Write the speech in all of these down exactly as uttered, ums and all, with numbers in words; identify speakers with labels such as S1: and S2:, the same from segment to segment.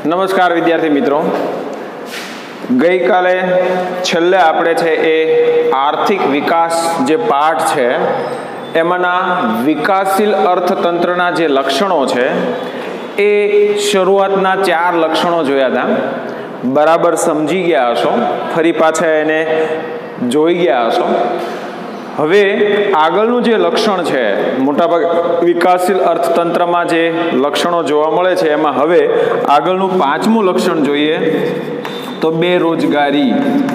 S1: નમસ્કાર વિદ્યાર્થી મિત્રો, ગઈકાલે છેલ્લે આપણે છે એ આર્થિક વિકાસ જે પાઠ છે એમાંના વિકાસશીલ અર્થતંત્રના જે લક્ષણો છે એ શરૂઆતના ચાર લક્ષણો જોયા હતા. બરાબર સમજી ગયા હશો, ફરી પાછા એને જોઈ ગયા હશો. હવે આગળનું જે લક્ષણ છે, મોટાભાગે વિકાસશીલ અર્થતંત્રમાં જે લક્ષણો જોવા મળે છે એમાં હવે આગળનું પાંચમું લક્ષણ જોઈએ તો બેરોજગારી.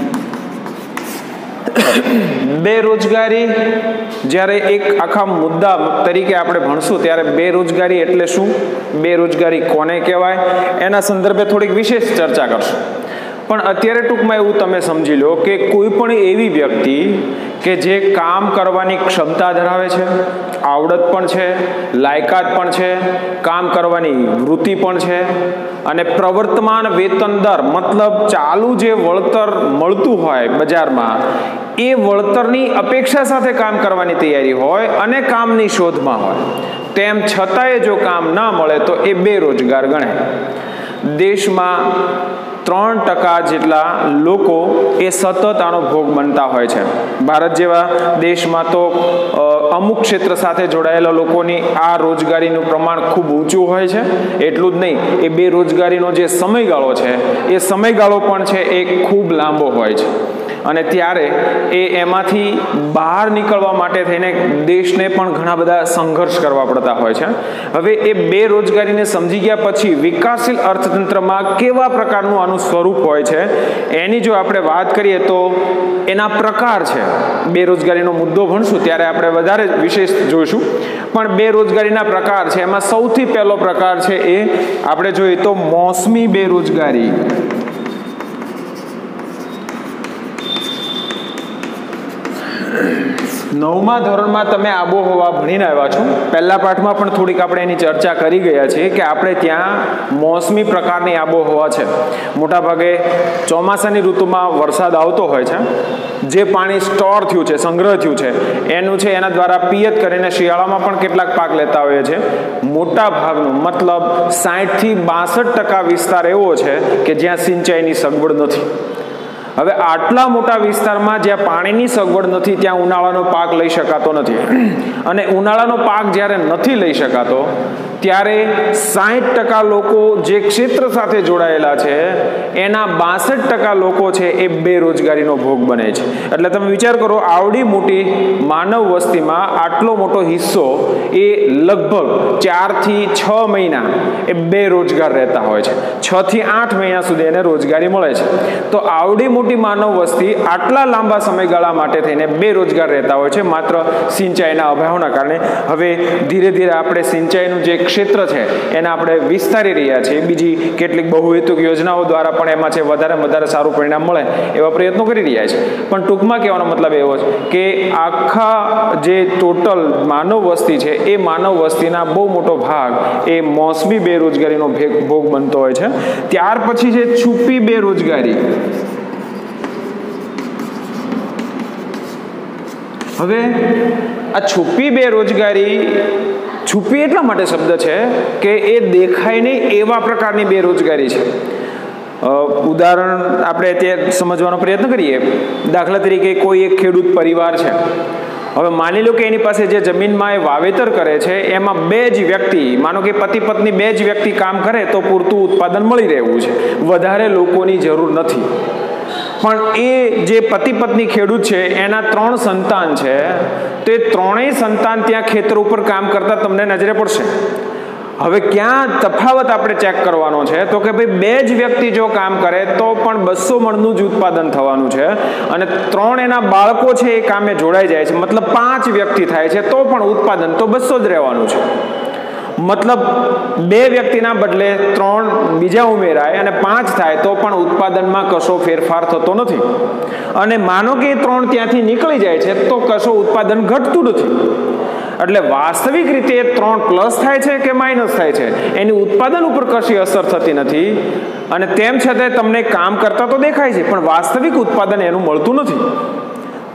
S1: બેરોજગારી જ્યારે એક આખા મુદ્દા તરીકે આપણે ભણશું ત્યારે બેરોજગારી એટલે શું, બેરોજગારી કોને કહેવાય, એના સંદર્ભે થોડીક વિશેષ ચર્ચા કરશું. પણ અત્યારે ટૂંકમાં એવું તમે સમજી લો કે કોઈ પણ એવી વ્યક્તિ કે જે કામ કરવાની ક્ષમતા ધરાવે છે, આવડત પણ છે, લાયકાત પણ છે, કામ કરવાની વૃત્તિ પણ છે અને પ્રવર્તમાન વેતન દર મતલબ ચાલુ જે વળતર મળતું હોય બજારમાં એ વળતરની અપેક્ષા સાથે કામ કરવાની તૈયારી હોય અને કામની શોધમાં હોય, તેમ છતાંય જો કામ ના મળે તો એ બેરોજગાર ગણાય. દેશમાં ત્રણ ટકા જેટલા લોકો એ સતત આનો ભોગ બનતા હોય છે. ભારત જેવા દેશમાં તો અમુક ક્ષેત્ર સાથે જોડાયેલા લોકોની આ રોજગારીનું પ્રમાણ ખૂબ ઊંચું હોય છે. એટલું જ નહીં, એ બેરોજગારીનો જે સમયગાળો છે એ સમયગાળો પણ છે એ ખૂબ લાંબો હોય છે અને ત્યારે એ એમાંથી બહાર નીકળવા માટે થઈને દેશને પણ ઘણા બધા સંઘર્ષ કરવા પડતા હોય છે. હવે એ બેરોજગારીને સમજી ગયા પછી વિકાસશીલ અર્થતંત્રમાં કેવા પ્રકારનું આનું સ્વરૂપ હોય છે એની જો આપણે વાત કરીએ તો એના પ્રકાર છે. બેરોજગારીનો મુદ્દો ભણશું ત્યારે આપણે વધારે વિશેષ જોઈશું, પણ બેરોજગારીના પ્રકાર છે. એમાં સૌથી પહેલો પ્રકાર છે એ આપણે જોઈએ તો મોસમી બેરોજગારી. નવમા ધોરણમાં તમે આબોહવા ભણીને આવ્યા છો. પહેલા પાઠમાં પણ થોડીક આપણે એની ચર્ચા કરી ગયા છીએ કે આપણે ત્યાં મોસમી પ્રકારની આબોહવા છે. મોટાભાગે ચોમાસાની ઋતુમાં વરસાદ આવતો હોય છે, જે પાણી સ્ટોર થયું છે, સંગ્રહ થયું છે એનું છે એના દ્વારા પિયત કરીને શિયાળામાં પણ કેટલાક પાક લેતા હોઈએ છે. મોટા ભાગનું મતલબ સાઠ થી બાસઠ ટકા વિસ્તાર એવો છે કે જ્યાં સિંચાઈની સગવડ નથી. હવે આટલા મોટા વિસ્તારમાં જ્યાં પાણીની સગવડ નથી ત્યાં ઉનાળાનો પાક લઈ શકાતો નથી અને ઉનાળાનો પાક જ્યારે નથી લઈ શકાતો ત્યારે સાઠ ટકા લોકો જે ક્ષેત્ર સાથે જોડાયેલા છે એના બાસઠ ટકા લોકો છે એ બેરોજગારીનો ભોગ બને છે. એટલે તમે વિચાર કરો, આવડી મોટી માનવ વસ્તીમાં આટલો મોટો હિસ્સો એ લગભગ ચાર થી છ મહિના એ બેરોજગાર રહેતા હોય છે. છ થી આઠ મહિના સુધી એને રોજગારી મળે છે. તો આવડી મોટી માનવ વસ્તી આટલા લાંબા સમયગાળા માટે થઈને બેરોજગાર રહેતા હોય છે માત્ર સિંચાઈના અભાવના કારણે. હવે ધીરે ધીરે આપણે સિંચાઈનું જે ક્ષેત્ર છે એને આપણે વિસ્તારી રહ્યા છીએ. બીજી કેટલીક બહુહેતુક યોજનાઓ દ્વારા પણ એમાં છે વધારે વધારે સારું પરિણામ મળે એવા પ્રયત્નો કરી રહ્યા છે. પણ ટૂંકમાં કહેવાનો મતલબ એવો છે કે આખા જે ટોટલ માનવ વસ્તી છે એ માનવ વસ્તીના બહુ મોટો ભાગ એ મોસમી બેરોજગારીનો ભોગ બનતો હોય છે. ત્યાર પછી છે છુપી બેરોજગારી. હવે આ છુપી બેરોજગારી, છુપી એટલા માટે શબ્દ છે કે એ દેખાય નહીં એવા પ્રકારની બેરોજગારી છે. ઉદાહરણ આપણે અત્યારે સમજવાનો પ્રયત્ન કરીએ. દાખલા તરીકે કોઈ એક ખેડૂત પરિવાર છે. હવે માની લો કે એની પાસે જે જમીનમાં એ વાવેતર કરે છે એમાં બે જ વ્યક્તિ, માનો કે પતિ પત્ની બે જ વ્યક્તિ કામ કરે તો પૂરતું ઉત્પાદન મળી રહેવું છે, વધારે લોકોની જરૂર નથી. પણ એ જે પતિ પત્ની ખેડૂત છે એના ત્રણ સંતાન છે, તો એ ત્રણેય સંતાન ત્યાં ખેતર ઉપર કામ કરતા તમને નજરે પડશે. હવે ક્યાં તફાવત આપણે ચેક કરવાનો છે તો કે ભાઈ બે જ વ્યક્તિ જો કામ કરે તો પણ બસો મણનું જ ઉત્પાદન થવાનું છે અને ત્રણ એના બાળકો છે એ કામે જોડાઈ જાય છે, મતલબ પાંચ વ્યક્તિ થાય છે તો પણ ઉત્પાદન તો બસો જ રહેવાનું છે. મતલબ બે વ્યક્તિના બદલે ત્રણ બીજા ઉમેરાય અને પાંચ થાય તો પણ ઉત્પાદનમાં કશો ફેરફાર થતો નથી. અને માનો કે ત્રણ ત્યાંથી નીકળી જાય છે તો કશો ઉત્પાદન ઘટતું નથી. એટલે વાસ્તવિક રીતે ત્રણ પ્લસ થાય છે કે માઇનસ થાય છે એની ઉત્પાદન ઉપર કશી અસર થતી નથી અને તેમ છતાં તમને કામ કરતા તો દેખાય છે પણ વાસ્તવિક ઉત્પાદન એનું મળતું નથી.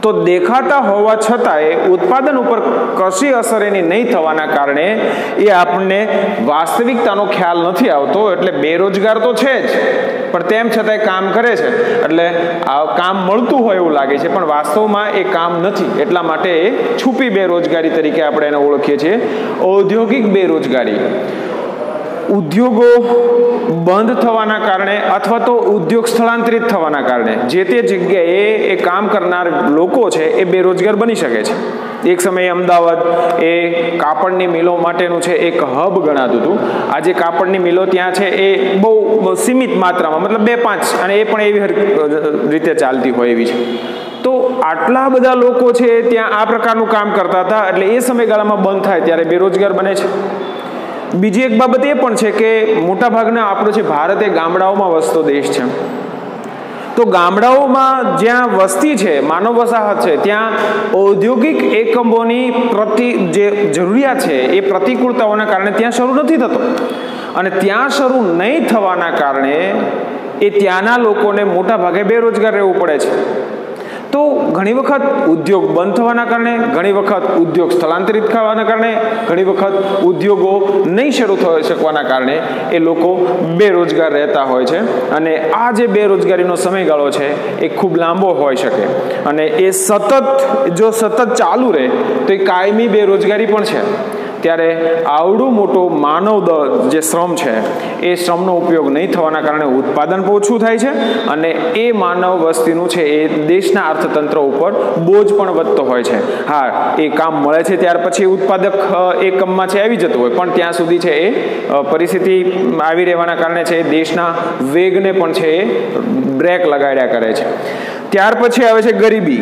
S1: તો દેખાતા હોવા છતાંય ઉત્પાદન ઉપર કશી અસર એની નહીં થવાના કારણે એ આપણને વાસ્તવિકતાનો ખ્યાલ નથી આવતો. એટલે બેરોજગાર તો છે જ, પણ તેમ છતાંય કામ કરે છે, એટલે આ કામ મળતું હોય એવું લાગે છે, પણ વાસ્તવમાં એ કામ નથી. એટલા માટે એ છુપી બેરોજગારી તરીકે આપણે એને ઓળખીએ છીએ. ઔદ્યોગિક બેરોજગારી, ઉદ્યોગો બંધ થવાના કારણે અથવા તો ઉદ્યોગ સ્થળાંતરિત થવાના કારણે જે તે જગ્યાએ એ કામ કરનાર લોકો છે એ બેરોજગાર બની શકે છે. એક સમયે અમદાવાદ એ કાપડની મિલો માટેનું છે એક હબ ગણાતું હતું. આજે કાપડની મિલો ત્યાં છે એ બહુ સીમિત માત્રામાં, મતલબ બે પાંચ, અને એ પણ એવી રીતે ચાલતી હોય એવી છે. તો આટલા બધા લોકો છે ત્યાં આ પ્રકારનું કામ કરતા હતા, એટલે એ સમયગાળામાં બંધ થાય ત્યારે બેરોજગાર બને છે. બીજી એક બાબત એ પણ છે કે મોટાભાગના આપણો છે ભારત એ ગામડાઓમાં વસતો દેશ છે. તો ગામડાઓમાં જ્યાં વસ્તી છે, માનવ વસાહત છે, ત્યાં ઔદ્યોગિક એકમોની પ્રતિ જે જરૂરિયાત છે એ પ્રતિકૂળતાઓના કારણે ત્યાં શરૂ નથી થતો, અને ત્યાં શરૂ નહીં થવાના કારણે એ ત્યાંના લોકોને મોટા ભાગે બેરોજગાર રહેવું પડે છે. તો ઘણી વખત ઉદ્યોગ બંધ થવાના કારણે, ઘણી વખત ઉદ્યોગ સ્થળાંતરિત થવાના કારણે, ઘણી વખત ઉદ્યોગો નહીં શરૂ થઈ શકવાના કારણે એ લોકો બેરોજગાર રહેતા હોય છે. અને આ જે બેરોજગારીનો સમયગાળો છે એ ખૂબ લાંબો હોઈ શકે, અને એ સતત જો સતત ચાલુ રહે તો એ કાયમી બેરોજગારી પણ છે. ત્યારે આવડું મોટું માનવ જે શ્રમ છે એ શ્રમનો ઉપયોગ નહીં થવાના કારણે ઉત્પાદન ઓછું થાય છે, અને એ માનવ વસ્તીનું છે એ દેશના અર્થતંત્ર ઉપર બોજ પણ વધતો હોય છે. હા, એ કામ મળે છે ત્યાર પછી ઉત્પાદક એકમમાં છે આવી જતું હોય, પણ ત્યાં સુધી છે એ પરિસ્થિતિ આવી રહેવાના કારણે છે એ દેશના વેગને પણ છે એ બ્રેક લગાડ્યા કરે છે. ત્યાર પછી આવે છે ગરીબી.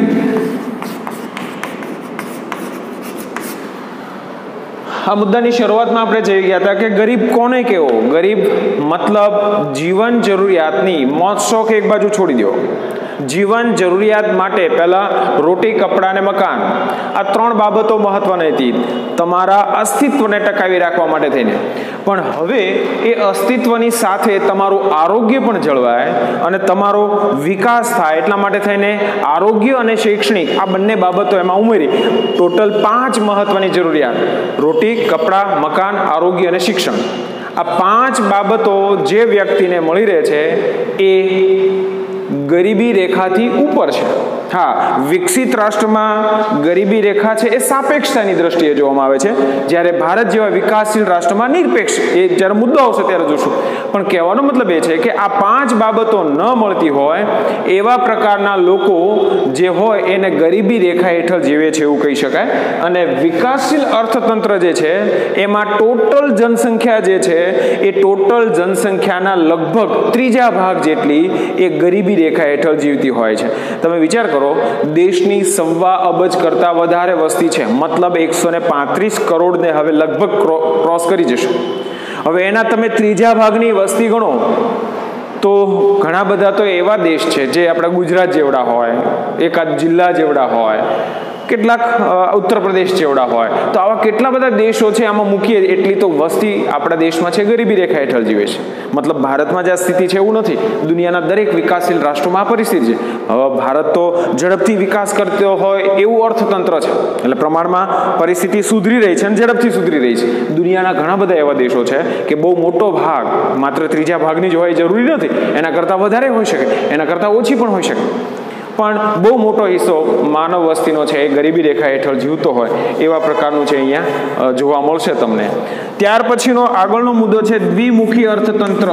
S1: આ મુદ્દાની શરૂઆતમાં આપણે જોઈ ગયા હતા કે ગરીબ કોને કેવો? ગરીબ મતલબ જીવન જરૂરિયાતની, મોજ શોખ એક બાજુ છોડી દો, જીવન જરૂરિયાત માટે પહેલા રોટી, કપડા અને મકાન, આ ત્રણ બાબતો મહત્વની હતી તમારા અસ્તિત્વને ટકાવી રાખવા માટે થઈને. પણ હવે એ અસ્તિત્વની સાથે તમારું આરોગ્ય પણ જળવાય અને તમારો વિકાસ થાય, એટલા માટે થઈને આરોગ્ય અને શૈક્ષણિક આ બંને બાબતો એમાં ઉમેરી ટોટલ પાંચ મહત્વની જરૂરિયાત: રોટી, કપડા, મકાન, આરોગ્ય અને શિક્ષણ. આ પાંચ બાબતો જે વ્યક્તિને મળી રહે છે એ ગરીબી રેખાથી ઉપર છે. હા, વિકસિત રાષ્ટ્રમાં ગરીબી રેખા છે એ સાપેક્ષતાની દ્રષ્ટિએ જોવામાં આવે છે, જ્યારે ભારત જેવા વિકાસશીલ રાષ્ટ્રમાં નિરપેક્ષ, એ જ્યારે મુદ્દો આવશે ત્યારે જોશું. પણ કહેવાનો મતલબ એ છે કે આ પાંચ બાબતો ન મળતી હોય એવા પ્રકારના લોકો જે હોય એને ગરીબી રેખા હેઠળ જીવે છે એવું કહી શકાય. અને વિકાસશીલ અર્થતંત્ર જે છે એમાં ટોટલ જનસંખ્યા જે છે એ ટોટલ જનસંખ્યાના લગભગ ત્રીજા ભાગ જેટલી એ ગરીબી રેખા હેઠળ જીવતી હોય છે. તમે વિચાર કરો, દેશની સવા અબજ કરતા વધારે વસ્તી છે, મતલબ એકસો ને પાંત્રીસ કરોડ ને હવે લગભગ ક્રોસ કરી જશે. હવે એના તમે ત્રીજા ભાગની વસ્તી ગણો તો ઘણા બધા તો એવા દેશ છે જે આપણા ગુજરાત જેવડા હોય, એકાદ જિલ્લા જેવડા હોય, કેટલાક ઉત્તર પ્રદેશ જેવડા હોય. તો આવા કેટલા બધા દેશો છે, આમાં મૂકીએ એટલી તો વસ્તી આપણા દેશમાં છે ગરીબી રેખા હેઠળ જીવે છે. મતલબ ભારતમાં જે આ સ્થિતિ છે એવું નથી, દુનિયાના દરેક વિકાસશીલ રાષ્ટ્રોમાં આ પરિસ્થિતિ છે. હવે ભારત તો ઝડપથી વિકાસ કરતો હોય એવું અર્થતંત્ર છે, એટલે પ્રમાણમાં પરિસ્થિતિ સુધરી રહી છે અને ઝડપથી સુધરી રહી છે. દુનિયાના ઘણા બધા એવા દેશો છે કે બહુ મોટો ભાગ માત્ર ત્રીજા ભાગની જ હોય જરૂરી નથી, એના કરતાં વધારે હોઈ શકે, એના કરતાં ઓછી પણ હોઈ શકે, પણ બહુ મોટો હિસ્સો માનવ વસ્તીનો છે એ ગરીબી રેખા હેઠળ જીવતો હોય એવા પ્રકારનું છે અહીંયા જોવા મળશે તમને. ત્યાર પછીનો આગળનો મુદ્દો છે દ્વિમુખી અર્થતંત્ર.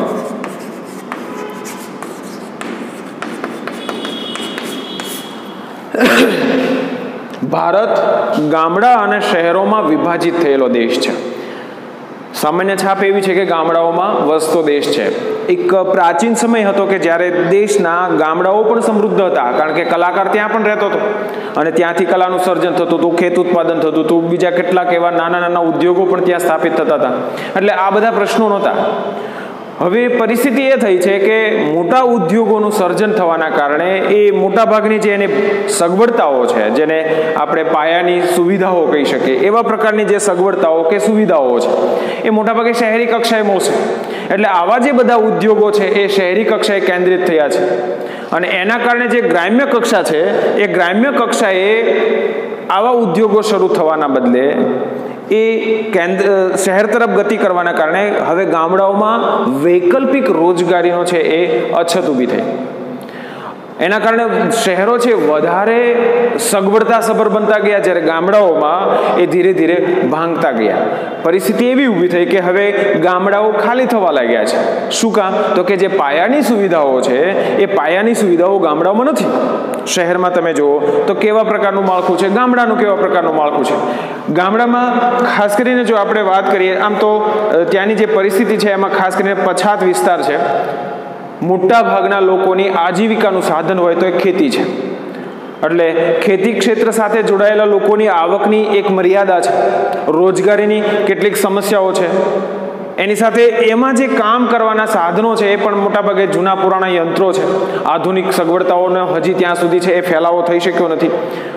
S1: ભારત ગામડા અને શહેરોમાં વિભાજિત થયેલો દેશ છે. સામાન્ય છાપ એવી છે કે ગામડાઓમાં વસતો દેશ છે. એક પ્રાચીન સમય હતો કે જ્યારે દેશના ગામડાઓ પણ સમૃદ્ધ હતા, કારણ કે કલાકાર ત્યાં પણ રહેતો હતો અને ત્યાંથી કલાનું સર્જન થતું હતું, ખેત ઉત્પાદન થતું હતું, બીજા કેટલાક એવા નાના નાના ઉદ્યોગો પણ ત્યાં સ્થાપિત થતા હતા. એટલે આ બધા પ્રશ્નો નહોતા. હવે પરિસ્થિતિ એ થઈ છે કે મોટા ઉદ્યોગોનું સર્જન થવાના કારણે એ મોટાભાગની જે એની સગવડતાઓ છે, જેને આપણે પાયાની સુવિધાઓ કહી શકીએ, એવા પ્રકારની જે સગવડતાઓ કે સુવિધાઓ છે એ મોટાભાગે શહેરી કક્ષાએ મળશે. એટલે આવા જે બધા ઉદ્યોગો છે એ શહેરી કક્ષાએ કેન્દ્રિત થયા છે અને એના કારણે જે ગ્રામ્ય કક્ષા છે એ ગ્રામ્ય કક્ષાએ આવા ઉદ્યોગો શરૂ થવાના બદલે એ કેન્દ્ર શહેર તરફ ગતિ કરવાના કારણે હવે ગામડાઓમાં વૈકલ્પિક રોજગારીનો છે એ અછત ઊભી થઈ. એના કારણે શહેરો છે વધારે સગવડતા સભર બનતા ગયા, જ્યારે ગામડાઓમાં એ ધીરે ધીરે ભાંગતા ગયા. પરિસ્થિતિ એવી ઊભી થઈ કે હવે ગામડાઓ ખાલી થવા લાગ્યા છે. શું કામ? તો કે જે પાયાની સુવિધાઓ છે એ પાયાની સુવિધાઓ ગામડાઓમાં નથી. શહેરમાં તમે જુઓ તો કેવા પ્રકારનું માળખું છે, ગામડાનું કેવા પ્રકારનું માળખું છે. ગામડામાં ખાસ કરીને જો આપણે વાત કરીએ, આમ તો ત્યાંની જે પરિસ્થિતિ છે એમાં ખાસ કરીને પછાત વિસ્તાર છે. મોટા ભાગના લોકોની આજીવિકાનું સાધન હોય તો એ ખેતી છે. એટલે ખેતી ક્ષેત્ર સાથે જોડાયેલા લોકોની આવકની એક મર્યાદા છે, રોજગારીની કેટલીક સમસ્યાઓ છે. એની સાથે એમાં જે કામ કરવાના સાધનો છે એ પણ મોટાભાગે જૂના પુરાણા યંત્રો છે. આધુનિક સગવડતાઓનો હજી ત્યાં સુધી છે એ ફેલાવો થઈ શક્યો નથી.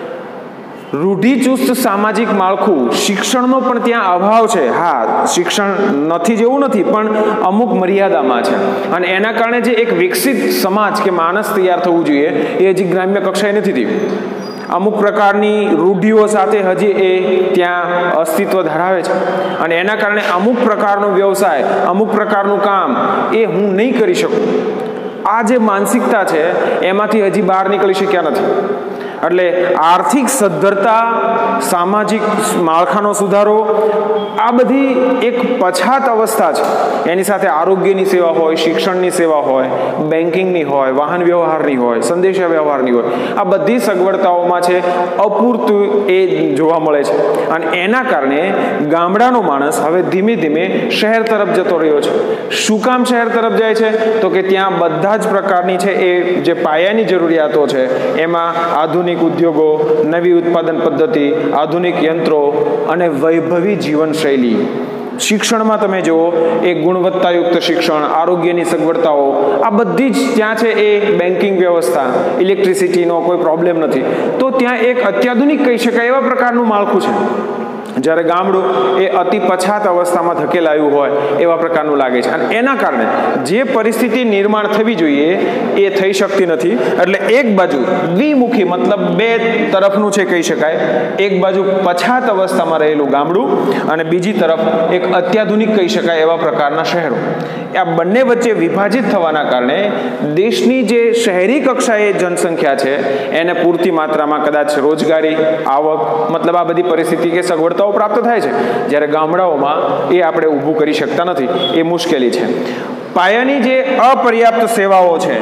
S1: રૂઢિચુસ્ત સામાજિક માળખું, શિક્ષણનો પણ ત્યાં અભાવ છે. હા, શિક્ષણ નથી જેવું નથી, પણ અમુક મર્યાદામાં છે અને એના કારણે જે એક વિકસિત સમાજ કે માણસ તૈયાર થવું જોઈએ એ હજી ગ્રામ્ય કક્ષાએ નથી થયું. અમુક પ્રકારની રૂઢિઓ સાથે હજી એ ત્યાં અસ્તિત્વ ધરાવે છે અને એના કારણે અમુક પ્રકારનો વ્યવસાય, અમુક પ્રકારનું કામ એ હું નહીં કરી શકું. આ જે માનસિકતા છે એમાંથી હજી બહાર નીકળી શક્યા નથી. એટલે આર્થિક સદ્ધરતા, સામાજિક માળખાનો સુધારો, આ બધી એક પછાત અવસ્થા છે. એની સાથે આરોગ્યની સેવા હોય, શિક્ષણની સેવા હોય, બેન્કિંગની હોય, વાહન વ્યવહારની હોય, સંદેશા વ્યવહારની હોય, આ બધી સગવડતાઓમાં છે અપૂરતું એ જોવા મળે છે અને એના કારણે ગામડાનો માણસ હવે ધીમે ધીમે શહેર તરફ જતો રહ્યો છે. શું કામ શહેર તરફ જાય છે? તો કે ત્યાં બધા જ પ્રકારની છે એ જે પાયાની જરૂરિયાતો છે એમાં આધુનિક ઉદ્યોગો, નવી ઉત્પાદન પદ્ધતિ, આધુનિક યંત્રો અને વૈભવી જીવનશૈલી. શિક્ષણમાં તમે જુઓ એ ગુણવત્તાયુક્ત શિક્ષણ, આરોગ્યની સગવડતાઓ, આ બધી જ ત્યાં છે. એ બેન્કિંગ વ્યવસ્થા, ઇલેક્ટ્રિસિટીનો કોઈ પ્રોબ્લેમ નથી. તો ત્યાં એક અત્યાધુનિક કહી શકાય એવા પ્રકારનું માળખું છે. જ્યારે ગામડું એ અતિ પછાત અવસ્થામાં ધકેલાયું હોય એવા પ્રકારનું લાગે છે અને એના કારણે જે પરિસ્થિતિ નિર્માણ થવી જોઈએ એ થઈ શકતી નથી. એટલે એક બાજુ દ્વિમુખી, મતલબ બે તરફનું છે કહી શકાય. એક બાજુ પછાત અવસ્થામાં રહેલું ગામડું અને બીજી તરફ એક અત્યાધુનિક કહી શકાય એવા પ્રકારના શહેરો. આ બંને વચ્ચે વિભાજિત થવાના કારણે દેશની જે શહેરી કક્ષાએ જનસંખ્યા છે એને પૂરતી માત્રામાં કદાચ રોજગારી, આવક, મતલબ આ બધી પરિસ્થિતિ કે સગવડતા પ્રાપ્ત થાય છે, જ્યારે ગામડાઓમાં એ આપણે ઊભું કરી શકતા નથી. એ મુશ્કેલી છે. પાયાની જે અપર્યાપ્ત સેવાઓ છે,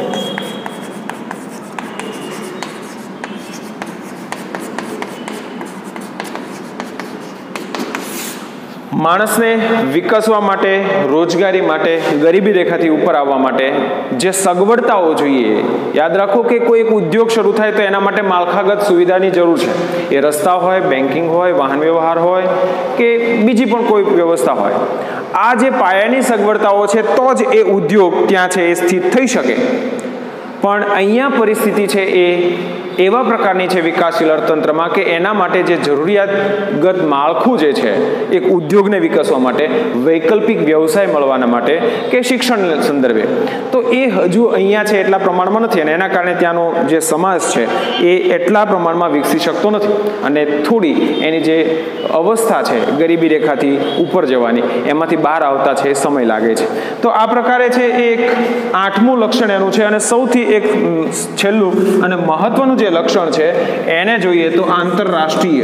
S1: માણસને વિકસવા માટે, રોજગારી માટે, ગરીબી રેખાથી ઉપર આવવા માટે જે સગવડતાઓ જોઈએ. યાદ રાખો કે કોઈ એક ઉદ્યોગ શરૂ થાય તો એના માટે માળખાગત સુવિધાની જરૂર છે. એ રસ્તા હોય, બેન્કિંગ હોય, વાહન વ્યવહાર હોય કે બીજી પણ કોઈ વ્યવસ્થા હોય. આ જે પાયાની સગવડતાઓ છે તો જ એ ઉદ્યોગ ત્યાં છે એ સ્થિત થઈ શકે. પણ અહીંયા પરિસ્થિતિ છે એ એવા પ્રકારની છે વિકાસશીલ અર્થતંત્રમાં કે એના માટે જે જરૂરિયાતગત માળખું જે છે એક ઉદ્યોગને વિકસવા માટે, વૈકલ્પિક વ્યવસાય મળવાના માટે કે શિક્ષણ સંદર્ભે, તો એ હજુ અહીંયા છે એટલા પ્રમાણમાં નથી અને એના કારણે ત્યાંનો જે સમાજ છે એ એટલા પ્રમાણમાં વિકસી શકતો નથી અને થોડી એની જે અવસ્થા છે ગરીબી રેખાથી ઉપર જવાની, એમાંથી બહાર આવતા છે સમય લાગે છે. તો આ પ્રકારે છે એક આઠમું લક્ષણ એનું છે. અને સૌથી એક છેલ્લું અને મહત્વનું જે લક્ષણ છે એને જોઈએ તો આંતરરાષ્ટ્રીય.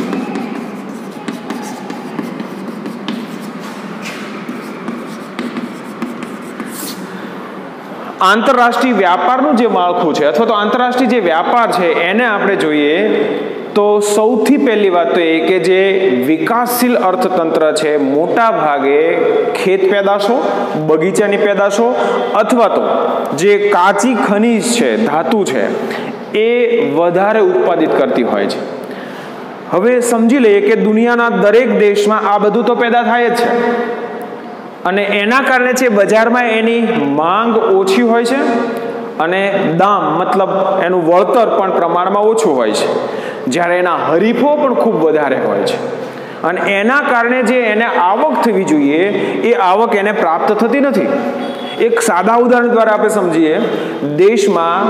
S1: આંતરરાષ્ટ્રીય વ્યાપારનું જે માળખું છે અથવા તો આંતરરાષ્ટ્રીય જે વ્યાપાર છે એને આપણે જોઈએ તો સૌથી પહેલી વાત તો એ કે જે વિકાસશીલ અર્થતંત્ર છે મોટા ભાગે ખેત પેદાશો, બગીચાની પેદાશો અથવા તો જે કાચી ખનીજ છે, ધાતુ છે, એ વધારે ઉત્પાદિત કરતી હોય છે. હવે સમજી લઈએ કે દુનિયાના દરેક દેશમાં આ બધું તો પેદા થાય જ છે, અને એના કારણે છે બજારમાં એની માંગ ઓછી હોય છે અને દામ મતલબ એનું વળતર પણ પ્રમાણમાં ઓછું હોય છે, જ્યારે એના હરીફો પણ ખૂબ વધારે હોય છે અને એના કારણે જે એને આવક થવી જોઈએ એ આવક એને પ્રાપ્ત થતી નથી. એક સાદા ઉદાહરણ દ્વારા આપણે સમજીએ. દેશમાં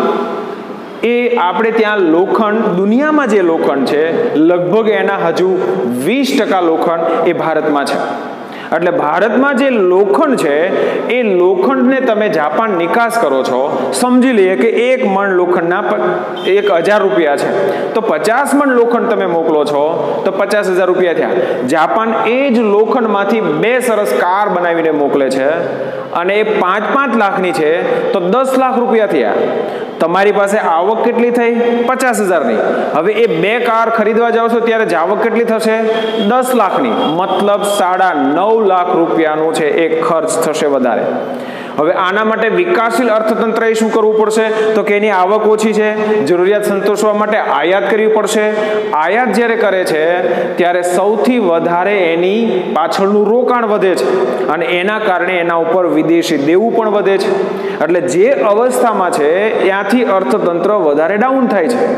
S1: એ આપણે ત્યાં લોખંડ, દુનિયામાં જે લોખંડ છે લગભગ એના હજુ વીસ ટકા લોખંડ એ ભારતમાં છે. એટલે ભારતમાં જે લોખંડ છે એ લોખંડને તમે જાપાન નિકાસ કરો છો, સમજી લઈએ કે એક મણ લોખંડના એક હજાર રૂપિયા છે, તો પચાસ મણ લોખંડ તમે મોકલો છો તો પચાસ હજાર રૂપિયા થયા. જાપાન એ જ લોખંડમાંથી બે સરસ કાર બનાવીને મોકલે છે અને એ પાંચ પાંચ લાખની છે તો દસ લાખ રૂપિયા થયા. તમારી પાસે આવક કેટલી થઈ? પચાસ હજારની. હવે એ બે કાર ખરીદવા જાઓ છો ત્યારે આવક કેટલી થશે? દસ લાખની. મતલબ સાડા નવ લાખ રૂપિયાનું છે એ ખર્ચ થશે વધારે. હવે આના માટે વિકાસશીલ અર્થતંત્રએ શું કરવું પડશે? તો કે એની આવક ઓછી છે, જરૂરિયાત સંતોષવા માટે આયાત કરવી પડશે. આયાત જ્યારે કરે છે ત્યારે સૌથી વધારે એની પાછળનું રોકાણ વધે છે અને એના કારણે એના ઉપર વિદેશી દેવું પણ વધે છે. એટલે જે અવસ્થામાં છે ત્યાંથી અર્થતંત્ર વધારે ડાઉન થાય છે.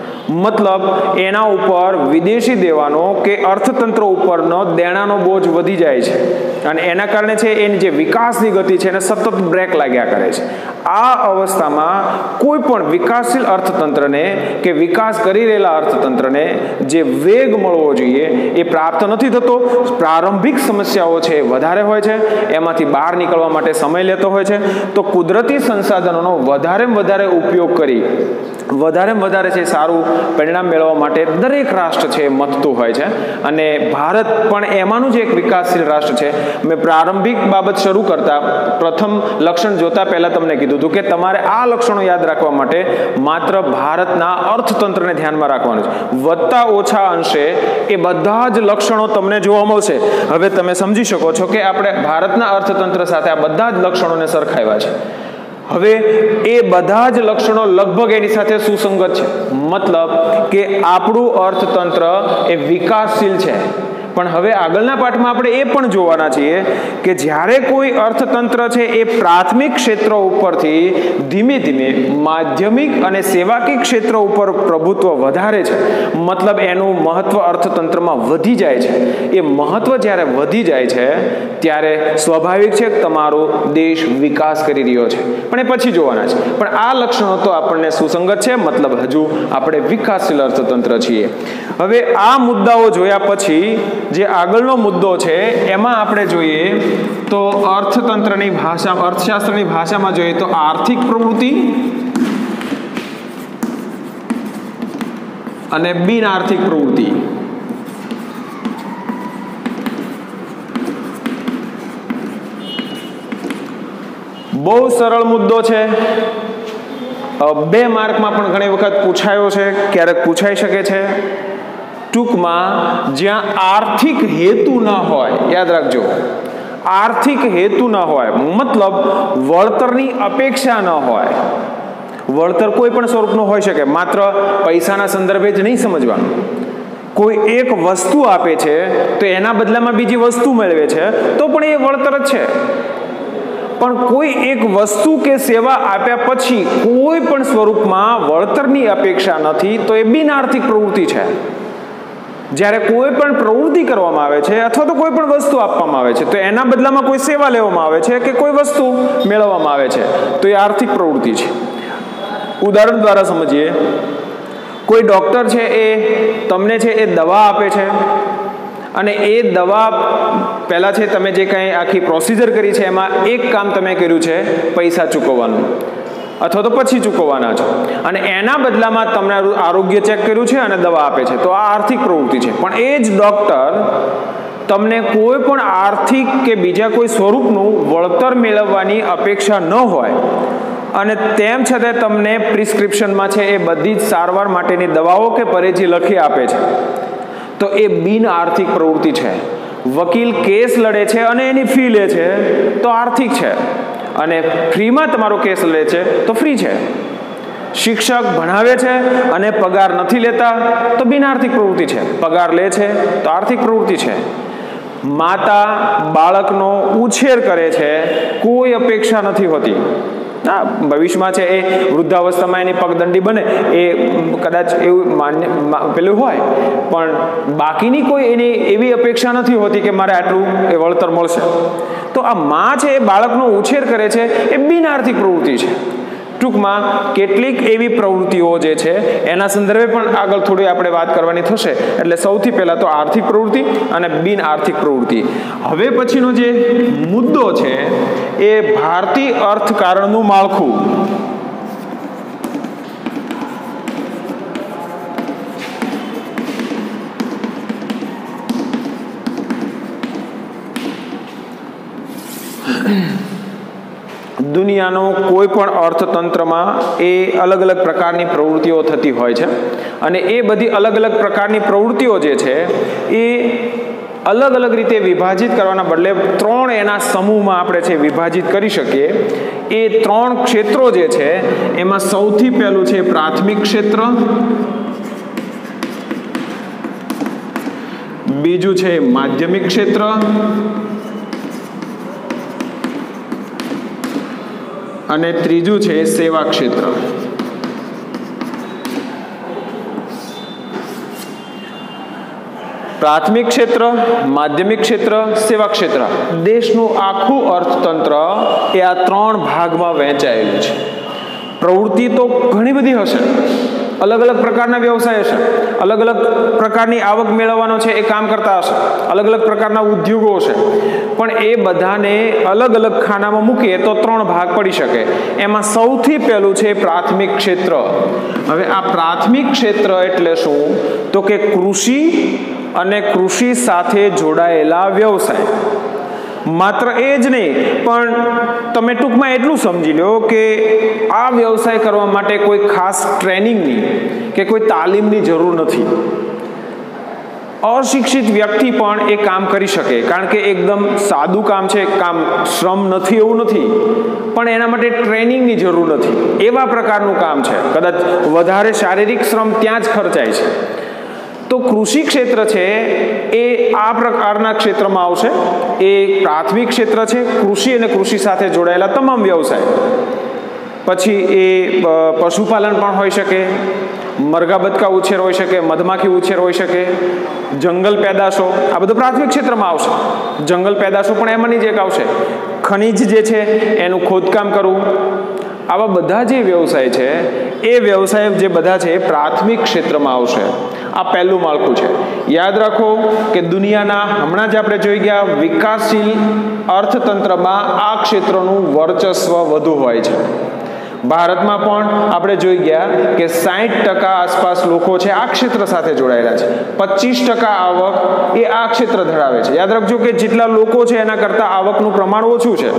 S1: મતલબ એના ઉપર વિદેશી દેવાનો કે અર્થતંત્ર ઉપરનો દેણાનો બોજ વધી જાય છે અને એના કારણે છે એની જે વિકાસની ગતિ છે એને સતત બ્રેક લાગ્યા કરે છે. આ અવસ્થામાં કોઈ પણ વિકાસશીલ અર્થતંત્રને કે વિકાસ કરી રહેલા અર્થતંત્રને જે વેગ મળવો જોઈએ એ પ્રાપ્ત નથી થતો. પ્રારંભિક સમસ્યાઓ છે વધારે હોય છે, એમાંથી બહાર નીકળવા માટે સમય લેતો હોય છે. તો કુદરતી સંસાધનોનો વધારે વધારે ઉપયોગ કરી વધારે વધારે છે સારું પરિણામ મેળવવા માટે દરેક રાષ્ટ્ર છે મથતું હોય છે અને ભારત પણ એમાંનું જ એક વિકાસશીલ રાષ્ટ્ર છે. મેં પ્રારંભિક બાબત શરૂ કરતા પ્રથમ લક્ષણ જોતા પહેલા તમને કીધું હતું કે તમારે આ લક્ષણો યાદ રાખવા માટે માત્ર ભારતના અર્થતંત્રને ધ્યાનમાં રાખવાનું છે. વધતા ઓછા અંશે એ બધા જ લક્ષણો તમને જોવા મળશે. હવે તમે સમજી શકો છો કે આપણે ભારતના અર્થતંત્ર સાથે આ બધા જ લક્ષણોને સરખાવ્યા છે. હવે એ બધા જ લક્ષણો લગભગ એની સાથે સુસંગત છે. મતલબ કે આપણું અર્થતંત્ર એ વિકાસશીલ છે. પણ હવે આગળના પાઠમાં આપણે એ પણ જોવાના છીએ કે જ્યારે કોઈ અર્થતંત્ર છે એ પ્રાથમિક ક્ષેત્ર ઉપરથી ધીમે ધીમે માધ્યમિક અને સેવાકીય ક્ષેત્ર ઉપર પ્રભુત્વ વધારે છે, મતલબ એનું મહત્વ અર્થતંત્રમાં વધી જાય છે. એ મહત્વ જ્યારે વધી જાય છે ત્યારે સ્વાભાવિક છે કે તમારો દેશ વિકાસ કરી રહ્યો છે. પણ એ પછી જોવાના છે. પણ આ લક્ષણો તો આપણને સુસંગત છે, મતલબ હજુ આપણે વિકાસશીલ અર્થતંત્ર છીએ. હવે આ મુદ્દાઓ જોયા પછી જે આગળનો મુદ્દો છે એમાં આપણે જોઈએ તો અર્થતંત્રની ભાષા અર્થશાસ્ત્રની ભાષામાં જોઈએ તો આર્થિક પ્રવૃત્તિ અને બિન આર્થિક પ્રવૃત્તિ. બહુ સરળ મુદ્દો છે. બે માર્કમાં પણ ઘણી વખત પૂછાયો છે, ક્યારેક પૂછાઈ શકે છે. ટૂંકમાં જ્યાં આર્થિક હેતુ ન હોય, યાદ રાખજો, આર્થિક હેતુ ન હોય મતલબ વળતરની અપેક્ષા ન હોય. વળતર કોઈ પણ સ્વરૂપનું હોઈ શકે, માત્ર પૈસાના સંદર્ભે જ નહીં સમજવાનું. કોઈ એક વસ્તુ આપે છે તો એના બદલામાં બીજી વસ્તુ મેળવે છે તો પણ એ વળતર જ છે. પણ કોઈ એક વસ્તુ કે સેવા આપ્યા પછી કોઈ પણ સ્વરૂપમાં વળતરની અપેક્ષા નથી તો એ બિન આર્થિક પ્રવૃત્તિ છે. જ્યારે કોઈ પણ પ્રવૃત્તિ કરવામાં આવે છે અથવા તો કોઈ પણ વસ્તુ આપવામાં આવે છે તો એના બદલામાં કોઈ સેવા લેવામાં આવે છે કે કોઈ વસ્તુ મેળવવામાં આવે છે તો એ આર્થિક પ્રવૃત્તિ છે. ઉદાહરણ દ્વારા સમજીએ. કોઈ ડોક્ટર છે એ તમને છે એ દવા આપે છે અને એ દવા પહેલા છે તમે જે કંઈ આખી પ્રોસિજર કરી છે એમાં એક કામ તમે કર્યું છે પૈસા ચૂકવવાનું અથવા તો પછી ચૂકવવાના છો અને એના બદલામાં તમારું આરોગ્ય ચેક કર્યું છે અને દવા આપે છે તો આ આર્થિક પ્રવૃત્તિ છે. પણ એ જ ડોક્ટર તમને કોઈ પણ આર્થિક કે બીજા કોઈ સ્વરૂપનું વળતર મેળવવાની અપેક્ષા ન હોય અને તેમ છતાં તમને પ્રિસ્ક્રિપ્શનમાં છે એ બધી જ સારવાર માટેની દવાઓ કે પરેજી લખી આપે છે તો એ બિન આર્થિક પ્રવૃત્તિ છે. વકીલ કેસ લડે છે અને એની ફી લે છે તો આર્થિક છે અને ફ્રીમાં તમારો કેસ લે છે તો ફ્રી છે. શિક્ષક ભણાવે છે અને પગાર નથી લેતા તો બિન આર્થિક પ્રવૃત્તિ છે. પગાર લે છે તો આર્થિક પ્રવૃત્તિ છે. માતા બાળકનો ઉછેર કરે છે, કોઈ અપેક્ષા નથી હોતી. હા, ભવિષ્યમાં છે એ વૃદ્ધાવસ્થામાં એની પગદંડી બને એ કદાચ એવું માન્ય પેલું હોય, પણ બાકીની કોઈ એની એવી અપેક્ષા નથી હોતી કે મારે આટલું એ વળતર મળશે. તો આ માં છે એ બાળકનો ઉછેર કરે છે, એ બિનઆર્થિક પ્રવૃત્તિ છે. ટૂંકમાં કેટલીક એવી પ્રવૃત્તિઓ જે છે એના સંદર્ભે પણ આગળ થોડી આપણે વાત કરવાની થશે. એટલે સૌથી પહેલા તો આર્થિક પ્રવૃત્તિ અને બિન આર્થિક પ્રવૃત્તિ. હવે પછીનો જે મુદ્દો છે એ ભારતીય અર્થકારણનું માળખું. દુનિયાનો કોઈ પણ અર્થતંત્રમાં એ અલગ અલગ પ્રકારની પ્રવૃત્તિઓ થતી હોય છે, અને એ બધી અલગ અલગ પ્રકારની પ્રવૃત્તિઓ જે છે એ અલગ અલગ રીતે વિભાજિત કરવાના બદલે ત્રણ એના સમૂહમાં આપણે છે વિભાજિત કરી શકીએ. એ ત્રણ ક્ષેત્રો જે છે એમાં સૌથી પહેલું છે પ્રાથમિક ક્ષેત્ર, બીજું છે માધ્યમિક ક્ષેત્ર, અને ત્રીજું છે સેવા ક્ષેત્ર. પ્રાથમિક ક્ષેત્ર, માધ્યમિક ક્ષેત્ર, સેવા ક્ષેત્ર, દેશનું આખું અર્થતંત્ર એ આ ત્રણ ભાગમાં વહેંચાયેલું છે. પ્રવૃત્તિ તો ઘણી બધી હશે, અલગ અલગ પ્રકારના વ્યવસાય હશે, અલગ અલગ પ્રકારની આવક મેળવવાનો છે એ કામ કરતા હશે, અલગ અલગ પ્રકારના ઉદ્યોગો હશે, પણ એ બધાને અલગ અલગ ખાનામાં મૂકીએ તો ત્રણ ભાગ પડી શકે. એમાં સૌથી પહેલું છે પ્રાથમિક ક્ષેત્ર. હવે આ પ્રાથમિક ક્ષેત્ર એટલે શું? તો કે કૃષિ અને કૃષિ સાથે જોડાયેલા વ્યવસાય. માત્ર એ જ નહીં, પણ તમે ટૂંકમાં એટલું સમજી લો કે આ વ્યવસાય કરવા માટે કોઈ ખાસ ટ્રેનિંગની કે કોઈ તાલીમની જરૂર નથી. અશિક્ષિત વ્યક્તિ પણ એ કામ કરી શકે, કારણ કે એકદમ સાદું કામ છે, કામ શ્રમ નથી એવું નથી, પણ એના માટે ટ્રેનિંગની જરૂર નથી. એવા પ્રકારનું કામ છે, કદાચ વધારે શારીરિક શ્રમ ત્યાં જ ખર્ચાય છે. તો કૃષિ ક્ષેત્ર છે એ આ પ્રકારના ક્ષેત્રમાં આવશે. એ પ્રાથમિક ક્ષેત્ર છે, કૃષિ અને કૃષિ સાથે જોડાયેલા તમામ વ્યવસાય. પછી એ પશુપાલન પણ હોઈ શકે, મરઘા બતકા ઉછેર હોઈ શકે, મધમાખી ઉછેર હોઈ શકે, જંગલ પેદાશો, આ બધું પ્રાથમિક ક્ષેત્રમાં આવશે. જંગલ પેદાશો પણ એમાંની જ એક આવશે. ખનિજ જે છે એનું ખોદકામ કરવું, આવા બધા જે વ્યવસાય છે એ વ્યવસાય જે બધા છે એ પ્રાથમિક ક્ષેત્રમાં આવશે. આ પહેલું માળખું છે. યાદ રાખો કે દુનિયાના હમણાં જ આપણે જોઈ ગયા વિકાસશીલ અર્થતંત્રમાં આ ક્ષેત્રનું વર્ચસ્વ વધુ હોય છે. ભારતમાં પણ આપણે જોઈ ગયા કે સાઠ ટકા આસપાસ લોકો છે આ ક્ષેત્ર સાથે જોડાયેલા છે. પચીસ ટકા આવક એ આ ક્ષેત્ર ધરાવે છે. યાદ રાખજો કે જેટલા લોકો છે એના કરતાં આવકનું પ્રમાણ ઓછું છે.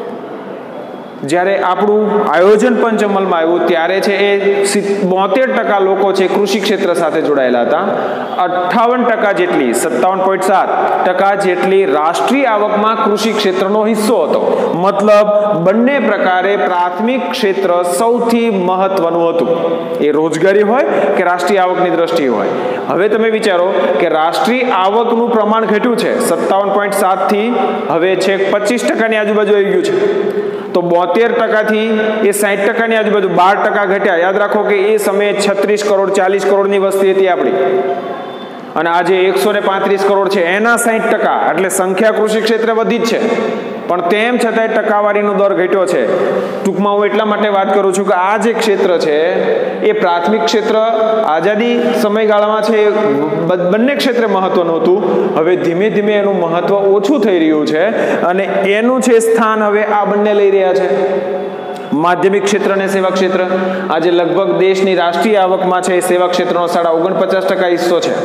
S1: જ્યારે આપણું આયોજન પંચમહાલમાં આવ્યું ત્યારે છે એ બોતેર ટકા લોકો છે કૃષિ ક્ષેત્ર સાથે જોડાયેલા હતા. અઠ્ઠાવન ટકા જેટલી સત્તાવન પોઈન્ટ સાત ટકા જેટલી રાષ્ટ્રીય આવકમાં કૃષિ ક્ષેત્રનો હિસ્સો હતો. મતલબ બંને પ્રકારે પ્રાથમિક ક્ષેત્ર સૌથી મહત્વનું હતું, એ રોજગારી હોય કે રાષ્ટ્રીય આવકની દ્રષ્ટિએ હોય. હવે તમે વિચારો કે રાષ્ટ્રીય આવકનું પ્રમાણ ઘટ્યું છે સત્તાવન પોઈન્ટ સાત થી હવે છે પચીસ ટકાની આજુબાજુ આવી ગયું છે. તો બોતેર ટકાથી એ સાઠ ટકાની આજુબાજુ બાર ટકા ઘટ્યા. યાદ રાખો કે એ સમયે છત્રીસ કરોડ ચાલીસ કરોડની વસ્તી હતી આપણી, અને આજે એકસો ને પાંત્રીસ કરોડ છે, એના સાઠ ટકા એટલે સંખ્યા કૃષિ ક્ષેત્રે વધી જ છે, પણ તેમ છતાંય ટકાવારીનો દર ઘટ્યો છે. ટૂંકમાં હું એટલા માટે વાત કરું છું કે આ જે ક્ષેત્ર છે એ પ્રાથમિક ક્ષેત્ર આઝાદી સમયગાળામાં છે બંને ક્ષેત્રે મહત્વનું હતું. હવે ધીમે ધીમે એનું મહત્વ ઓછું થઈ રહ્યું છે, અને એનું છે સ્થાન હવે આ બંને લઈ રહ્યા છે. માધ્યમિક ક્ષેત્ર અને સેવા ક્ષેત્ર આજે લગભગ દેશની રાષ્ટ્રીય આવકમાં છે સેવા ક્ષેત્રનો સાડા ઓગણપચાસ ટકા હિસ્સો છે.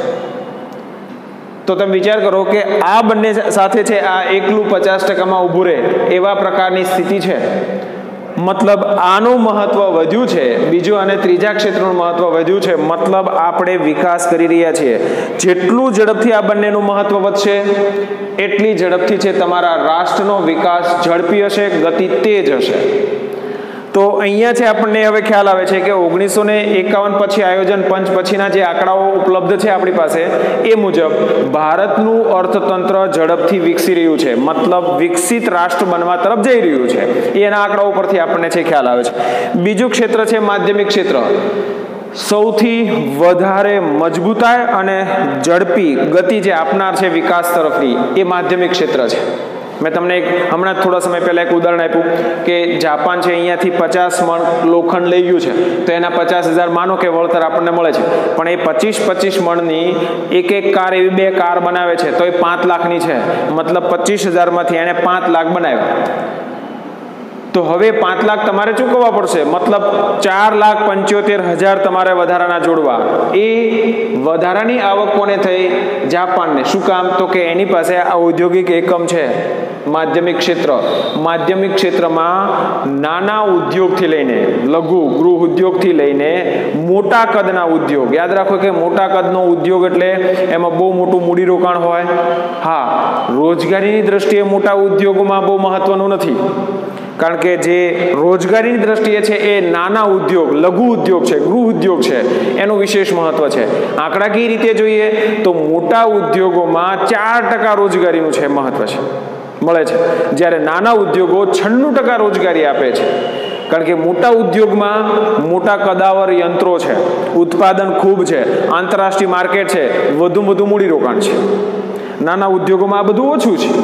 S1: તો તમે વિચાર કરો કે આ બંને સાથે છે આ એકલું પચાસ ટકામાં ઊભું રહે એવા પ્રકારની સ્થિતિ છે. મતલબ આનું મહત્વ વધ્યું છે, બીજું અને ત્રીજા ક્ષેત્રનું મહત્વ વધ્યું છે. મતલબ આપણે વિકાસ કરી રહ્યા છીએ. જેટલું ઝડપથી આ બંનેનું મહત્વ વધશે એટલી ઝડપથી છે તમારા રાષ્ટ્રનો વિકાસ ઝડપી હશે, ગતિ તેજ હશે. તો અહીંયા છે આપણને હવે ખ્યાલ આવે છે કે ઓગણીસો ને એકાવન પછી આયોજન પંચ પછીના જે આંકડાઓ ઉપલબ્ધ છે આપણી પાસે એ મુજબ ભારતનું અર્થતંત્ર ઝડપથી વિકસી રહ્યું છે, મતલબ વિકસિત રાષ્ટ્ર બનવા તરફ જઈ રહ્યું છે. એના આંકડાઓ પરથી આપણને છે ખ્યાલ આવે છે. બીજું ક્ષેત્ર છે માધ્યમિક ક્ષેત્ર. સૌથી વધારે મજબૂતાઈ અને ઝડપી ગતિ જે આપનાર છે વિકાસ તરફની એ માધ્યમિક ક્ષેત્ર છે. મેં તમને એક હમણાં થોડા સમય પહેલા એક ઉદાહરણ આપ્યું કે જાપાન છે અહીંયાથી પચાસ મણ લોખંડ લઈ ગયું છે તો એના પચાસ હજાર માનો કે વળતર આપણને મળે છે, પણ એ પચીસ પચીસ મણની એક એક કાર એવી બે કાર બનાવે છે તો એ પાંચ લાખની છે, મતલબ પચીસ હજારમાંથી એને પાંચ લાખ બનાવ્યા. તો હવે પાંચ લાખ તમારે ચૂકવવા પડશે, મતલબ ચાર લાખ પંચોતેર હજાર તમારે વધારાના જોડવા. એ વધારાની આવક કોને થઈ? જાપાનને. શું કામ? તો કે એની પાસે આ ઔદ્યોગિક એકમ છે માધ્યમિક ક્ષેત્ર. માધ્યમિક ક્ષેત્રમાં નાના ઉદ્યોગથી લઈને લઘુ ગૃહ ઉદ્યોગથી લઈને મોટા કદના ઉદ્યોગ. યાદ રાખો કે મોટા કદનો ઉદ્યોગ એટલે એમાં બહુ મોટું મૂડીરોકાણ હોય. હા, રોજગારીની દ્રષ્ટિએ મોટા ઉદ્યોગોમાં બહુ મહત્વનું નથી, કારણ કે જે રોજગારીની દ્રષ્ટિએ છે એ નાના ઉદ્યોગ, લઘુ ઉદ્યોગ છે, ગૃહ ઉદ્યોગ છે, એનું વિશેષ મહત્વ છે. આંકડાકીય રીતે જોઈએ તો મોટા ઉદ્યોગોમાં ચાર ટકા રોજગારીનું છે મહત્વ છે મળે છે, જ્યારે નાના ઉદ્યોગો છન્નું ટકા રોજગારી આપે છે. કારણ કે મોટા ઉદ્યોગમાં મોટા કદાવર યંત્રો છે, ઉત્પાદન ખૂબ છે, આંતરરાષ્ટ્રીય માર્કેટ છે, વધુ વધુ મૂડીરોકાણ છે. નાના ઉદ્યોગોમાં આ બધું ઓછું છે,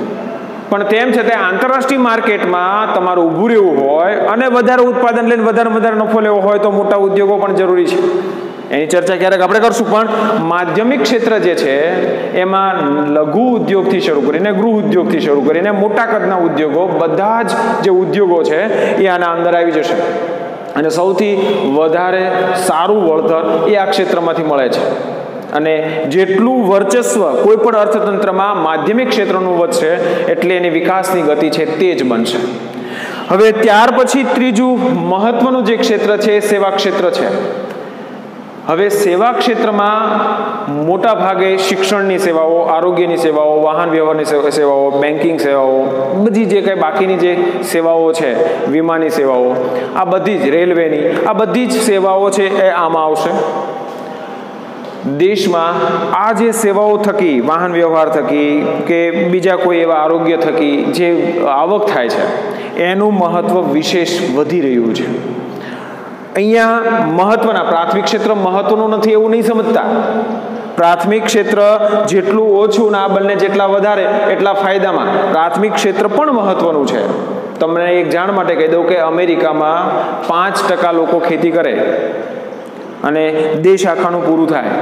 S1: પણ તેમ છતાં આંતરરાષ્ટ્રીય માર્કેટમાં તમારું ઊભું રહેવું હોય અને વધારે ઉત્પાદન લઈને વધારે વધારે નફો લેવો હોય તો મોટા ઉદ્યોગો પણ જરૂરી છે. એની ચર્ચા ક્યારેક આપણે કરશું. પણ માધ્યમિક ક્ષેત્ર જે છે એમાં લઘુ ઉદ્યોગથી શરૂ કરીને ગૃહ ઉદ્યોગથી શરૂ કરીને મોટા કદના ઉદ્યોગો, બધા જ જે ઉદ્યોગો છે એ આના અંદર આવી જશે અને સૌથી વધારે સારું વળતર એ આ ક્ષેત્રમાંથી મળે છે. અને જેટલું વર્ચસ્વ કોઈ પણ અર્થતંત્રમાં માધ્યમિક ક્ષેત્રનું વધશે એટલે એની વિકાસની ગતિ છે તે જ બનશે. હવે ત્યાર પછી ત્રીજું મહત્વનું જે ક્ષેત્ર છે એ સેવા ક્ષેત્ર છે. હવે સેવા ક્ષેત્રમાં મોટા ભાગે શિક્ષણની સેવાઓ, આરોગ્યની સેવાઓ, વાહન વ્યવહારની સેવાઓ, બેન્કિંગ સેવાઓ, બધી જે કંઈ બાકીની જે સેવાઓ છે, વીમાની સેવાઓ, આ બધી જ રેલવેની, આ બધી જ સેવાઓ છે એ આમાં આવશે. દેશમાં આ જે સેવાઓ થકી, વાહન વ્યવહાર થકી કે બીજા કોઈ એવા આરોગ્ય થકી જે આવક થાય છે એનું મહત્વ વિશેષ વધી રહ્યું છે. અહીંયા મહત્વના પ્રાથમિક ક્ષેત્ર મહત્વનું નથી એવું નહીં સમજતા. પ્રાથમિક ક્ષેત્ર જેટલું ઓછું ને આ બંને જેટલા વધારે એટલા ફાયદામાં. પ્રાથમિક ક્ષેત્ર પણ મહત્વનું છે. તમને એક જાણ માટે કહી દઉં કે અમેરિકામાં પાંચ ટકા લોકો ખેતી કરે અને દેશ આખાનું પૂરું થાય.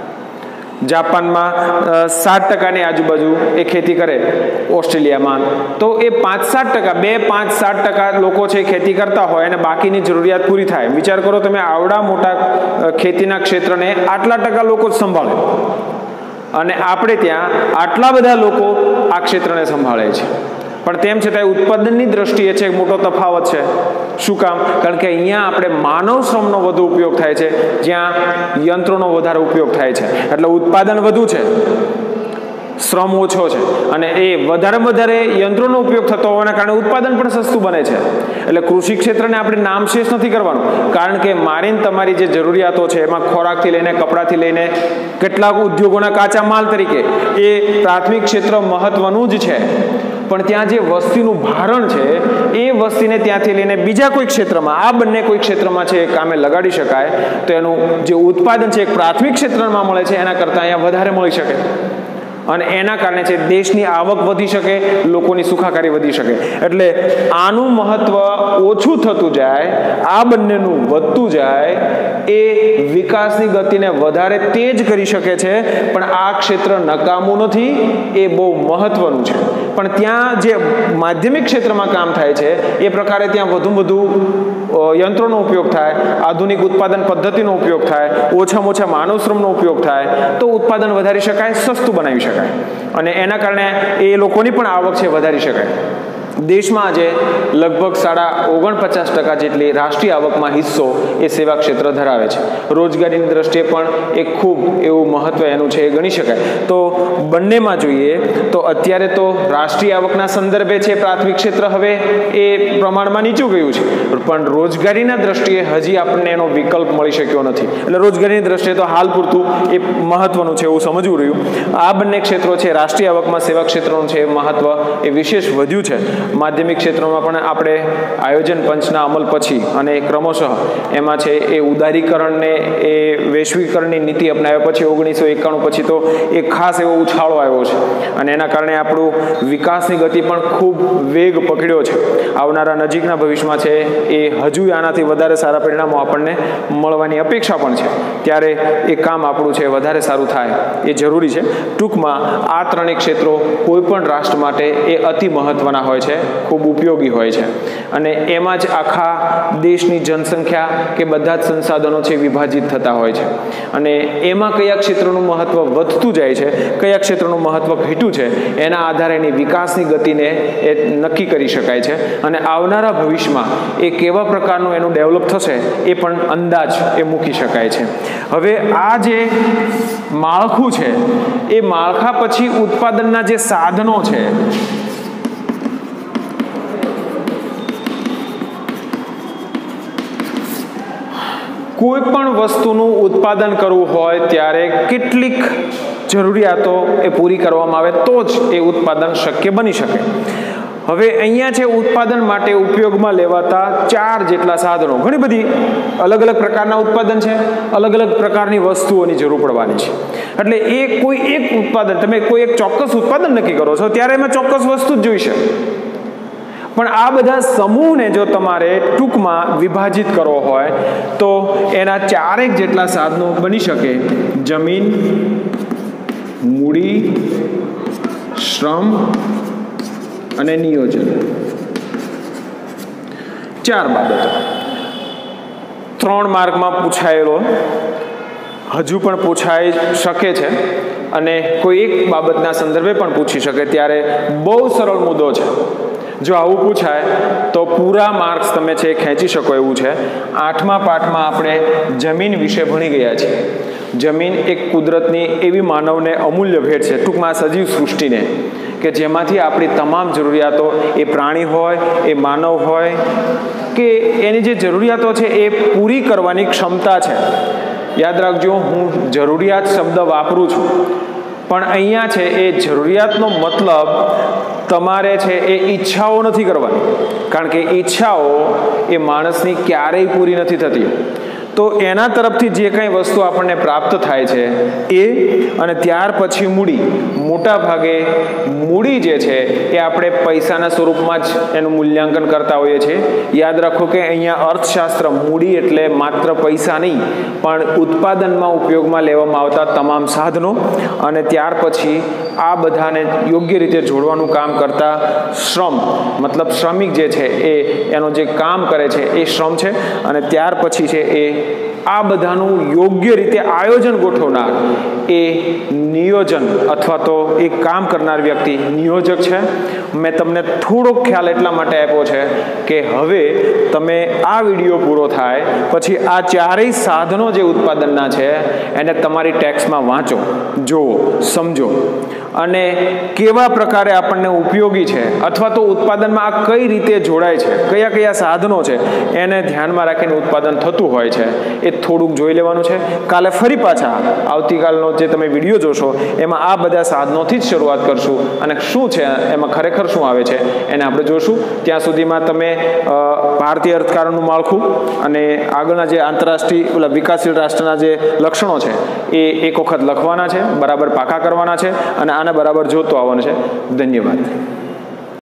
S1: જાપાનમાં સાત ટકાની આજુબાજુ એ ખેતી કરે, ઓસ્ટ્રેલિયામાં તો એ પાંચ સાત ટકા બે પાંચ સાત ટકા લોકો છે ખેતી કરતા હોય અને બાકીની જરૂરિયાત પૂરી થાય. વિચાર કરો તમે, આવડા મોટા ખેતીના ક્ષેત્રને આટલા ટકા લોકો જ સંભાળે અને આપણે ત્યાં આટલા બધા લોકો આ ક્ષેત્રને સંભાળે છે. પણ તેમ છતાં ઉત્પાદનની દ્રષ્ટિએ છે મોટો તફાવત છે. શું કામ? કારણ કે અહીંયા આપણે માનવ શ્રમનો વધુ ઉપયોગ થાય છે, જ્યાં યંત્રોનો વધારે ઉપયોગ થાય છે. એટલે ઉત્પાદન વધુ છે, શ્રમ ઓછો છે, અને એ વધારે વધારે યંત્રોનો ઉપયોગ થતો હોવાના કારણે ઉત્પાદન પણ સસ્તું બને છે. એટલે કૃષિ ક્ષેત્રને આપણે નામશેષ નથી કરવાનું, કારણ કે મારી તમારી જે જરૂરિયાતો છે એમાં ખોરાકથી લઈને કપડાથી લઈને કેટલાક ઉદ્યોગોના કાચા માલ તરીકે એ પ્રાથમિક ક્ષેત્ર મહત્વનું જ છે. પણ ત્યાં જે વસ્તીનું ભારણ છે એ વસ્તીને ત્યાંથી લઈને બીજા કોઈ ક્ષેત્રમાં, આ બંને કોઈ ક્ષેત્રમાં છે એ કામે લગાડી શકાય તો એનું જે ઉત્પાદન છે એક પ્રાથમિક ક્ષેત્રમાં મળે છે એના કરતાં અહીંયા વધારે મળી શકે અને એના કારણે છે દેશની આવક વધી શકે, લોકોની સુખાકારી વધી શકે. એટલે આનું મહત્વ ઓછું થતું જાય, આ બંનેનું વધતું જાય, એ વિકાસની ગતિને વધારે તેજ કરી શકે છે. પણ આ ક્ષેત્ર નકામું નથી, એ બહુ મહત્વનું છે. પણ ત્યાં જે માધ્યમિક ક્ષેત્રમાં કામ થાય છે એ પ્રકારે ત્યાં વધુ વધુ યંત્રોનો ઉપયોગ થાય, આધુનિક ઉત્પાદન પદ્ધતિનો ઉપયોગ થાય, ઓછામાં ઓછા માનવ શ્રમનો ઉપયોગ થાય તો ઉત્પાદન વધારી શકાય, સસ્તું બનાવી શકાય અને એના કારણે એ લોકોની પણ આવક છે વધારી શકાય. દેશમાં આજે લગભગ સાડા ઓગણપચાસ ટકા જેટલી રાષ્ટ્રીય આવકમાં હિસ્સો એ સેવા ક્ષેત્ર ધરાવે છે. રોજગારીની દ્રષ્ટિએ પણ એક ખૂબ એવું મહત્વ એનું છે એ ગણી શકાય. તો બંનેમાં જોઈએ તો અત્યારે તો રાષ્ટ્રીય આવકના સંદર્ભે છે પ્રાથમિક ક્ષેત્ર હવે એ પ્રમાણમાં નીચું ગયું છે, પણ રોજગારીના દ્રષ્ટિએ હજી આપણને એનો વિકલ્પ મળી શક્યો નથી. એટલે રોજગારીની દ્રષ્ટિએ તો હાલ પૂરતું એ મહત્વનું છે એવું સમજવું રહ્યું. આ બંને ક્ષેત્રો છે રાષ્ટ્રીય આવકમાં સેવા ક્ષેત્રનું છે મહત્વ એ વિશેષ વધ્યું છે. માધ્યમિક ક્ષેત્રોમાં પણ આપણે આયોજન પંચના અમલ પછી અને ક્રમશઃ એમાં છે એ ઉદારીકરણને એ વૈશ્વિકરણની નીતિ અપનાવ્યા પછી ઓગણીસો એકાણું પછી તો એક ખાસ એવો ઉછાળો આવ્યો છે અને એના કારણે આપણું વિકાસની ગતિ પણ ખૂબ વેગ પકડ્યો છે. આવનારા નજીકના ભવિષ્યમાં છે એ હજુ આનાથી વધારે સારા પરિણામો આપણને મળવાની અપેક્ષા પણ છે. ત્યારે એ કામ આપણું છે વધારે સારું થાય એ જરૂરી છે. ટૂંકમાં આ ત્રણેય ક્ષેત્રો કોઈ પણ રાષ્ટ્ર માટે એ અતિ મહત્વના હોય છે, ખૂબ ઉપયોગી હોય છે અને એમાં જ આખા દેશની જનસંખ્યા કે બધા જ સંસાધનો છે વિભાજિત થતા હોય છે અને એમાં કયા ક્ષેત્રનું મહત્વ વધતું જાય છે, કયા ક્ષેત્રનું મહત્વ ઘટ્યું છે, એના આધારે એની વિકાસની ગતિને એ નક્કી કરી શકાય છે અને આવનારા ભવિષ્યમાં એ કેવા પ્રકારનું એનું ડેવલપ થશે એ પણ અંદાજ એ મૂકી શકાય છે. હવે આ જે માળખું છે એ માળખા પછી ઉત્પાદનના જે સાધનો છે કોઈ પણ વસ્તુનું ઉત્પાદન કરવું હોય ત્યારે કેટલીક જરૂરિયાતો એ પૂરી કરવામાં આવે તો જ એ ઉત્પાદન શક્ય બની શકે. હવે અહીંયા છે ઉત્પાદન માટે ઉપયોગમાં લેવાતા ચાર જેટલા સાધનો. ઘણી બધી અલગ અલગ પ્રકારના ઉત્પાદન છે, અલગ અલગ પ્રકારની વસ્તુઓની જરૂર પડવાની છે. એટલે એ કોઈ એક ઉત્પાદન, તમે કોઈ એક ચોક્કસ ઉત્પાદન નક્કી કરો છો ત્યારે એમાં ચોક્કસ વસ્તુ જ જોઈશે, પણ આ બધા સમૂહને જો તમારે ટૂંકમાં વિભાજિત કરવો હોય તો એના ચારેક જેટલા સાધનો બની શકે. જમીન, મૂડી, શ્રમ અને નિયોજન. ચાર બાબતો ત્રણ માર્કમાં પૂછાયેલો, હજુ પણ પૂછાઈ શકે છે અને કોઈ એક બાબતના સંદર્ભે પણ પૂછી શકે. ત્યારે બહુ સરળ મુદ્દો છે. જો આવું પૂછાય તો પૂરા માર્ક્સ તમે છે ખેંચી શકો એવું છે. આઠમા પાઠમાં આપણે જમીન વિશે ભણી ગયા છીએ. જમીન એક કુદરતની એવી માનવને અમૂલ્ય ભેટ છે, ટૂંકમાં સજીવ સૃષ્ટિને, કે જેમાંથી આપણી તમામ જરૂરિયાતો, એ પ્રાણી હોય, એ માનવ હોય, કે એની જે જરૂરિયાતો છે એ પૂરી કરવાની ક્ષમતા છે. યાદ રાખજો, હું જરૂરિયાત શબ્દ વાપરું છું, પણ અહીંયા છે એ જરૂરિયાતનો મતલબ તમારે છે એ ઈચ્છાઓ નથી કરવાની, કારણ કે ઈચ્છાઓ એ માણસની ક્યારેય પૂરી નથી થતી. તો એના તરફથી જે કંઈ વસ્તુ આપણને પ્રાપ્ત થાય છે એ, અને ત્યાર પછી મૂડી. મોટા ભાગે મૂડી જે છે એ આપણે પૈસાના સ્વરૂપમાં જ એનું મૂલ્યાંકન કરતા હોઈએ છીએ. યાદ રાખો કે અહીંયા અર્થશાસ્ત્ર, મૂડી એટલે માત્ર પૈસા નહીં, પણ ઉત્પાદનમાં ઉપયોગમાં લેવામાં આવતા તમામ સાધનો અને ત્યાર પછી આ બધાને યોગ્ય રીતે જોડવાનું કામ કરતા શ્રમ, મતલબ શ્રમિક જે છે એ એનો જે કામ કરે છે એ શ્રમ છે. અને ત્યાર પછી છે એ આ બધાનું યોગ્ય રીતે આયોજન ગોઠવનાર એ નિયોજન અથવા તો એ કામ કરનાર વ્યક્તિ નિયોજક છે. મેં તમને થોડોક ખ્યાલ એટલા માટે આપ્યો છે કે હવે તમે આ વિડીયો પૂરો થાય પછી આ ચારેય સાધનો જે ઉત્પાદનના છે એને તમારી ટેક્સ્ટમાં વાંચો, જુઓ, સમજો અને કેવા પ્રકારે આપણને ઉપયોગી છે અથવા તો ઉત્પાદનમાં આ કઈ રીતે જોડાય છે, કયા કયા સાધનો છે એને ધ્યાનમાં રાખીને ઉત્પાદન થતું હોય છે એ થોડુંક જોઈ લેવાનું છે. કાલે ફરી પાછા આવતીકાલનો જે તમે વિડીયો જોશો એમાં આ બધા સાધનોથી જ શરૂઆત કરશું અને શું છે એમાં ખરેખર શું આવે છે એને આપણે જોશું. ત્યાં સુધીમાં તમે ભારતીય અર્થકારણનું માળખું અને આગળના જે આંતરરાષ્ટ્રીય ઓલા વિકાસશીલ રાષ્ટ્રના જે લક્ષણો છે એ એક વખત લખવાના છે, બરાબર પાકા કરવાના છે અને આને બરાબર જોતો આવવાનું છે. ધન્યવાદ.